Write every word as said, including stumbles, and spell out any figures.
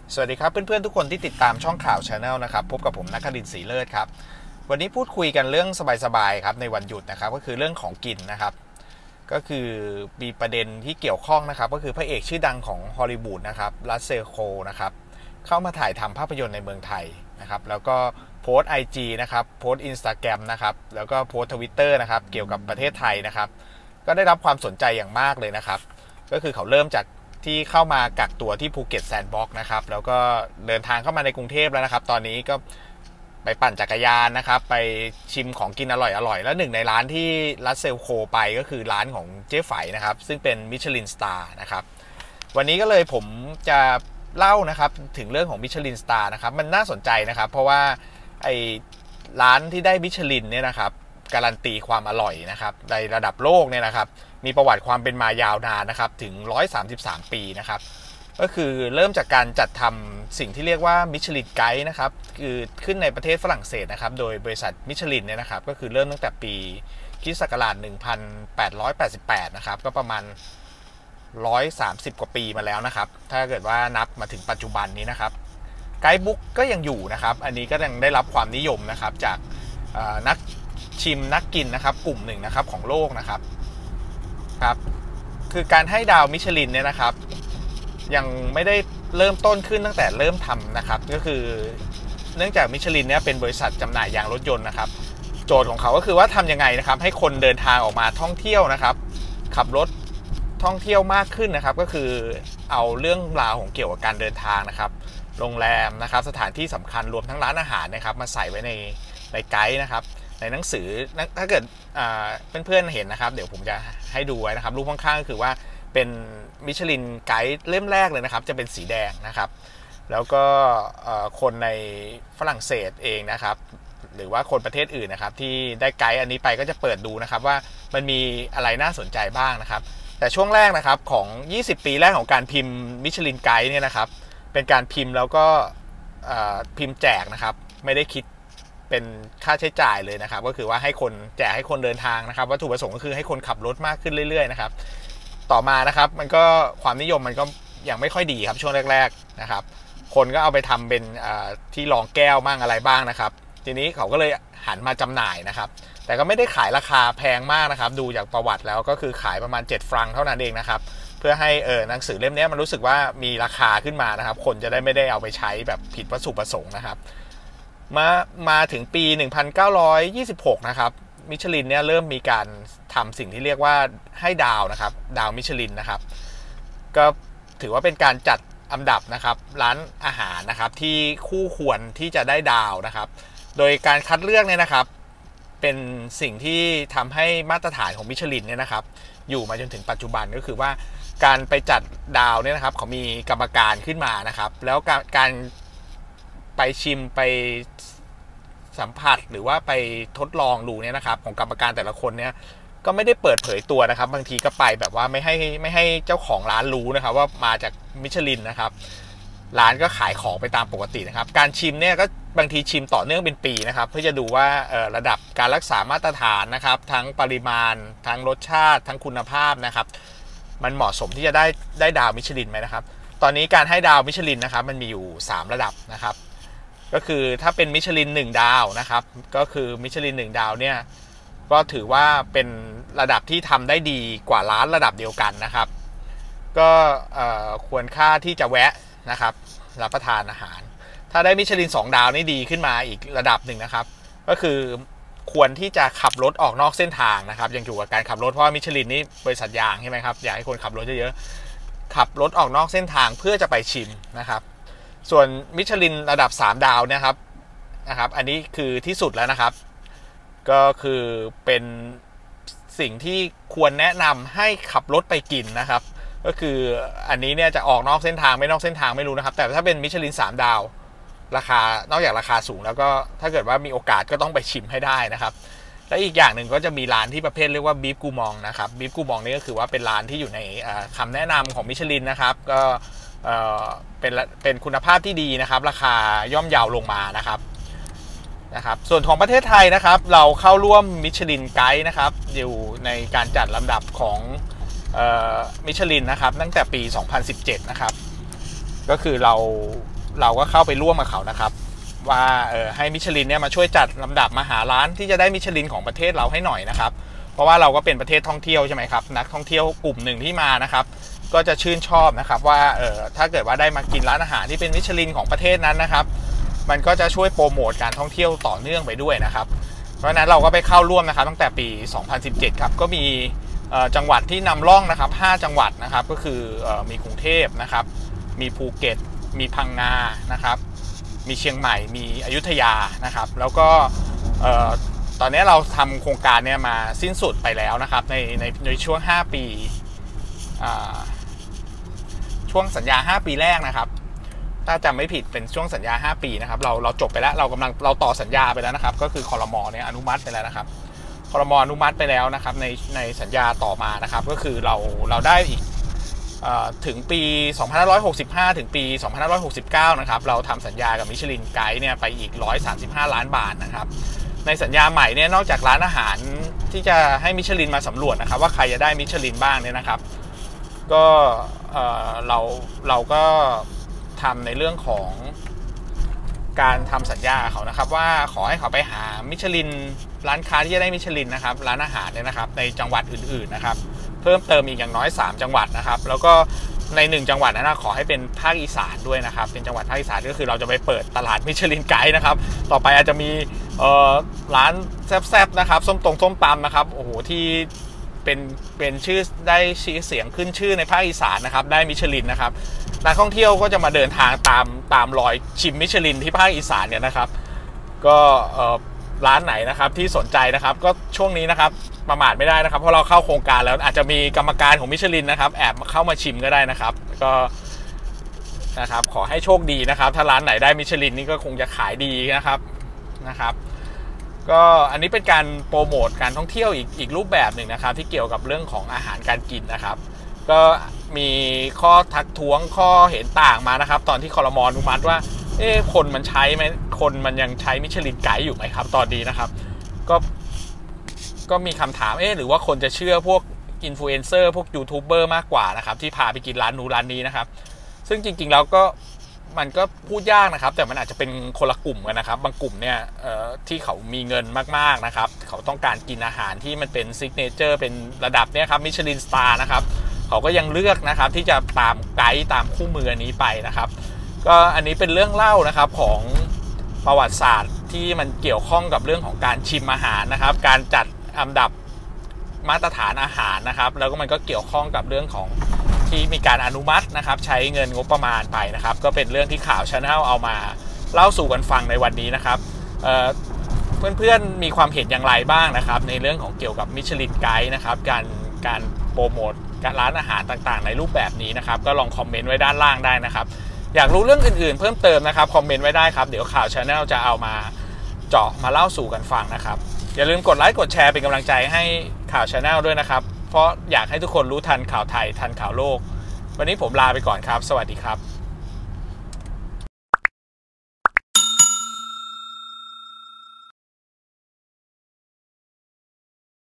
สวัสดีครับเพื่อนๆทุกคนที่ติดตามช่องข่าว Channel นะครับพบกับผมณ ครินทร์ ศรีเลิศครับวันนี้พูดคุยกันเรื่องสบายๆครับในวันหยุดนะครับก็คือเรื่องของกินนะครับก็คือมีประเด็นที่เกี่ยวข้องนะครับก็คือพระเอกชื่อดังของฮอลลีวูดนะครับรัสเซล โคร์นะครับเข้ามาถ่ายทำภาพยนตร์ในเมืองไทยนะครับแล้วก็โพสต์ ไอ จี นะครับโพสต์ Instagram นะครับแล้วก็โพสต์ ทวิตเตอร์ นะครับเกี่ยวกับประเทศไทยนะครับก็ได้รับความสนใจอย่างมากเลยนะครับก็คือเขาเริ่มจากที่เข้ามากักตัวที่ภูเก็ตแซนด์บ็อกซ์นะครับแล้วก็เดินทางเข้ามาในกรุงเทพแล้วนะครับตอนนี้ก็ไปปั่นจักรยานนะครับไปชิมของกินอร่อยๆแล้วหนึ่งในร้านที่รัสเซล โคร์ไปก็คือร้านของเจ๊ไฝนะครับซึ่งเป็นมิชลินสตาร์นะครับวันนี้ก็เลยผมจะเล่านะครับถึงเรื่องของมิชลินสตาร์นะครับมันน่าสนใจนะครับเพราะว่าไอ้ร้านที่ได้มิชลินเนี่ยนะครับการันตีความอร่อยนะครับในระดับโลกเนี่ยนะครับมีประวัติความเป็นมายาวนานนะครับถึงหนึ่งร้อยสามสิบสามปีนะครับก็คือเริ่มจากการจัดทำสิ่งที่เรียกว่ามิชลินไกด์นะครับคือขึ้นในประเทศฝรั่งเศสนะครับโดยบริษัทมิชลินเนี่ยนะครับก็คือเริ่มตั้งแต่ปีคริสต์ศักราชหนึ่งพันแปดร้อยแปดสิบแปดนะครับก็ประมาณหนึ่งร้อยสามสิบกว่าปีมาแล้วนะครับถ้าเกิดว่านับมาถึงปัจจุบันนี้นะครับไกด์บุ๊กก็ยังอยู่นะครับอันนี้ก็ยังได้รับความนิยมนะครับจากนักชิมนักกินนะครับกลุ่มหนึ่งนะครับของโลกนะครับครับคือการให้ดาวมิชลินเนี่ยนะครับยังไม่ได้เริ่มต้นขึ้นตั้งแต่เริ่มทำนะครับก็คือเนื่องจากมิชลินเนี่ยเป็นบริษัทจำหน่ายยางรถยนต์นะครับโจทย์ของเขาก็คือว่าทำยังไงนะครับให้คนเดินทางออกมาท่องเที่ยวนะครับขับรถท่องเที่ยวมากขึ้นนะครับก็คือเอาเรื่องราวของเกี่ยวกับการเดินทางนะครับโรงแรมนะครับสถานที่สำคัญรวมทั้งร้านอาหารนะครับมาใส่ไว้ในในไกด์นะครับในหนังสือถ้าเกิดเพื่อนๆเห็นนะครับเดี๋ยวผมจะให้ดูไว้นะครับรูปข้างๆก็คือว่าเป็นมิชลินไกด์เล่มแรกเลยนะครับจะเป็นสีแดงนะครับแล้วก็คนในฝรั่งเศสเองนะครับหรือว่าคนประเทศอื่นนะครับที่ได้ไกด์อันนี้ไปก็จะเปิดดูนะครับว่ามันมีอะไรน่าสนใจบ้างนะครับแต่ช่วงแรกนะครับของยี่สิบปีแรกของการพิมพ์มิชลินไกด์เนี่ยนะครับเป็นการพิมพ์แล้วก็พิมพ์แจกนะครับไม่ได้คิดเป็นค่าใช้จ่ายเลยนะครับก็คือว่าให้คนแจกให้คนเดินทางนะครับวัตถุประสงค์ก็คือให้คนขับรถมากขึ้นเรื่อยๆนะครับต่อมานะครับมันก็ความนิยมมันก็ยังไม่ค่อยดีครับช่วงแรกๆนะครับคนก็เอาไปทำเป็นที่รองแก้วบ้างอะไรบ้างนะครับทีนี้เขาก็เลยหันมาจำหน่ายนะครับแต่ก็ไม่ได้ขายราคาแพงมากนะครับดูจากประวัติแล้วก็คือขายประมาณเจ็ดฟรังเท่านั้นเองนะครับเพื่อให้เออหนังสือเล่มนี้มันรู้สึกว่ามีราคาขึ้นมานะครับคนจะได้ไม่ได้เอาไปใช้แบบผิดวัตถุประสงค์นะครับมามาถึงปีหนึ่งพันเก้าร้อยยี่สิบหกนะครับมิชลินเนี่ยเริ่มมีการทำสิ่งที่เรียกว่าให้ดาวนะครับดาวมิชลินนะครับก็ถือว่าเป็นการจัดอันดับนะครับร้านอาหารนะครับที่คู่ควรที่จะได้ดาวนะครับโดยการคัดเลือกเนี่ยนะครับเป็นสิ่งที่ทำให้มาตรฐานของมิชลินเนี่ยนะครับอยู่มาจนถึงปัจจุบันก็คือว่าการไปจัดดาวเนี่ยนะครับเขามีกรรมการขึ้นมานะครับแล้วการการไปชิมไปสัมผัสหรือว่าไปทดลองดูเนี่ยนะครับของกรรมการแต่ละคนเนี่ยก็ไม่ได้เปิดเผยตัวนะครับบางทีก็ไปแบบว่าไม่ให้ไม่ให้เจ้าของร้านรู้นะครับว่ามาจากมิชลินนะครับร้านก็ขายของไปตามปกตินะครับการชิมเนี่ยก็บางทีชิมต่อเนื่องเป็นปีนะครับเพื่อจะดูว่าระดับการรักษามาตรฐานนะครับทั้งปริมาณทั้งรสชาติทั้งคุณภาพนะครับมันเหมาะสมที่จะได้ได้ดาวมิชลินไหมนะครับตอนนี้การให้ดาวมิชลินนะครับมันมีอยู่สามระดับนะครับก็คือถ้าเป็นมิชลินหนึ่งดาวนะครับก็คือมิชลินหนึ่งดาวเนี่ยก็ถือว่าเป็นระดับที่ทำได้ดีกว่าร้านระดับเดียวกันนะครับก็ควรค่าที่จะแวะนะครับรับประทานอาหารถ้าได้มิชลินสองดาวนี่ดีขึ้นมาอีกระดับหนึ่งนะครับก็คือควรที่จะขับรถออกนอกเส้นทางนะครับยังอยู่กับการขับรถเพราะว่ามิชลินนี่บริษัทยางใช่ไหมครับอยากให้คนขับรถเยอะๆขับรถออกนอกเส้นทางเพื่อจะไปชิมนะครับส่วนมิชลินระดับสามดาวนะครับนะครับอันนี้คือที่สุดแล้วนะครับก็คือเป็นสิ่งที่ควรแนะนำให้ขับรถไปกินนะครับก็คืออันนี้เนี่ยจะออกนอกเส้นทางไม่นอกเส้นทางไม่รู้นะครับแต่ถ้าเป็นมิชลินสามดาวราคานอกจากราคาสูงแล้วก็ถ้าเกิดว่ามีโอกาสก็ต้องไปชิมให้ได้นะครับและอีกอย่างหนึ่งก็จะมีร้านที่ประเภทเรียกว่าบีฟกูมองนะครับบีฟกูมองนี่ก็คือว่าเป็นร้านที่อยู่ในคำแนะนำของมิชลินนะครับก็เป็นเป็นคุณภาพที่ดีนะครับราคาย่อมเยาลงมานะครับนะครับส่วนของประเทศไทยนะครับเราเข้าร่วมมิชลินไกด์นะครับอยู่ในการจัดลำดับของมิชลินนะครับตั้งแต่ปีสองพันสิบเจ็ดนะครับก็คือเราเราก็เข้าไปร่วมกับเขานะครับว่าเออให้มิชลินเนี่ยมาช่วยจัดลำดับมาหาร้านที่จะได้มิชลินของประเทศเราให้หน่อยนะครับเพราะว่าเราก็เป็นประเทศท่องเที่ยวใช่ไหมครับนักท่องเที่ยวกลุ่มหนึ่งที่มานะครับก็จะชื่นชอบนะครับว่าเออถ้าเกิดว่าได้มากินร้านอาหารที่เป็นมิชลินของประเทศนั้นนะครับมันก็จะช่วยโปรโมทการท่องเที่ยวต่อเนื่องไปด้วยนะครับเพราะฉะนั้นเราก็ไปเข้าร่วมนะครับตั้งแต่ปีสองพันสิบเจ็ดครับก็มีจังหวัดที่นำร่องนะครับห้าจังหวัดนะครับก็คือมีกรุงเทพนะครับมีภูเก็ตมีพังงานะครับมีเชียงใหม่มีอยุธยานะครับแล้วก็ตอนนี้เราทำโครงการเนี่ยมาสิ้นสุดไปแล้วนะครับในในในช่วงห้าปีช่วงสัญญาห้าปีแรกนะครับถ้าจำไม่ผิดเป็นช่วงสัญญาห้าปีนะครับเราเราจบไปแล้วเรากำลังเราต่อสัญญาไปแล้วนะครับก็คือครม.เนี่ยอนุมัติไปแล้วนะครับครม.อนุมัติไปแล้วนะครับในในสัญญาต่อมานะครับก็คือเราเราได้อีกถึงปีสองพันห้าร้อยหกสิบห้าถึงปีสองพันห้าร้อยหกสิบเก้านะครับเราทำสัญญากับมิชลินไกด์เนี่ยไปอีกหนึ่งร้อยสามสิบห้าล้านบาทนะครับในสัญญาใหม่เนี่ยนอกจากร้านอาหารที่จะให้มิชลินมาสำรวจนะครับว่าใครจะได้มิชลินบ้างเนี่ยนะครับก็เราเราก็ทำในเรื่องของการทำสัญญาเขานะครับว่าขอให้เขาไปหามิชลินร้านค้าที่จะได้มิชลินนะครับร้านอาหารเนี่ยนะครับในจังหวัดอื่นๆนะครับเพิ่มเติมอีกอย่างน้อยสามจังหวัดนะครับแล้วก็ในหนึ่งจังหวัดนั้นขอให้เป็นภาคอีสานด้วยนะครับเป็นจังหวัดภาคอีสานก็คือเราจะไปเปิดตลาดมิชลินไกด์นะครับต่อไปอาจจะมีร้านแซ่บๆนะครับส้มตรงส้มตำนะครับโอ้โหที่เป็นเป็นชื่อได้ชื่อเสียงขึ้นชื่อในภาคอีสานนะครับได้มิชลินนะครับนักท่องเที่ยวก็จะมาเดินทางตามตามรอยชิมมิชลินที่ภาคอีสานเนี่ยนะครับก็ร้านไหนนะครับที่สนใจนะครับก็ช่วงนี้นะครับประมาทไม่ได้นะครับเพราะเราเข้าโครงการแล้วอาจจะมีกรรมการของมิชลินนะครับแอบเข้ามาชิมก็ได้นะครับก็นะครับขอให้โชคดีนะครับถ้าร้านไหนได้มิชลินนี่ก็คงจะขายดีนะครับนะครับก็อันนี้เป็นการโปรโมทการท่องเที่ยวอีกอีกรูปแบบหนึ่งนะครับที่เกี่ยวกับเรื่องของอาหารการกินนะครับก็มีข้อทักท้วงข้อเห็นต่างมานะครับตอนที่ครม.อนุมัติว่าเอ๊ะคนมันใช้ไหมคนมันยังใช้มิชลินไกด์อยู่ไหมครับตอนนี้นะครับก็ก็มีคำถามเอ๊ะหรือว่าคนจะเชื่อพวกอินฟลูเอนเซอร์พวกยูทูบเบอร์มากกว่านะครับที่พาไปกินร้านนู้นร้านนี้นะครับซึ่งจริงๆแล้วก็มันก็พูดยากนะครับแต่มันอาจจะเป็นคนละกลุ่มกันนะครับบางกลุ่มเนี่ยที่เขามีเงินมากๆนะครับเขาต้องการกินอาหารที่มันเป็นซิกเนเจอร์เป็นระดับเนี่ยครับมิชลินสตาร์นะครับเขาก็ยังเลือกนะครับที่จะตามไกด์ตามคู่มือนี้ไปนะครับก็อันนี้เป็นเรื่องเล่านะครับของประวัติศาสตร์ที่มันเกี่ยวข้องกับเรื่องของการชิมอาหารนะครับการจัดอันดับมาตรฐานอาหารนะครับแล้วก็มันก็เกี่ยวข้องกับเรื่องของที่มีการอนุมัตินะครับใช้เงินงบประมาณไปนะครับก็เป็นเรื่องที่ข่าว Channel เอามาเล่าสู่กันฟังในวันนี้นะครับเเพื่อนๆมีความเห็นอย่างไรบ้างนะครับในเรื่องของเกี่ยวกับมิชลินไกด์นะครับการการโปรโมทการร้านอาหารต่างๆในรูปแบบนี้นะครับก็ลองคอมเมนต์ไว้ด้านล่างได้นะครับอยากรู้เรื่องอื่นๆเพิ่มเติมนะครับคอมเมนต์ไว้ได้ครับเดี๋ยวข่าว Channel จะเอามาเจาะมาเล่าสู่กันฟังนะครับอย่าลืมกดไลค์กดแชร์เป็นกำลังใจให้ข่าว Channel ด้วยนะครับเพราะอยากให้ทุกคนรู้ทันข่าวไทยทันข่าวโลกวันนี้ผมลาไปก่อนครับสวัสดีครับ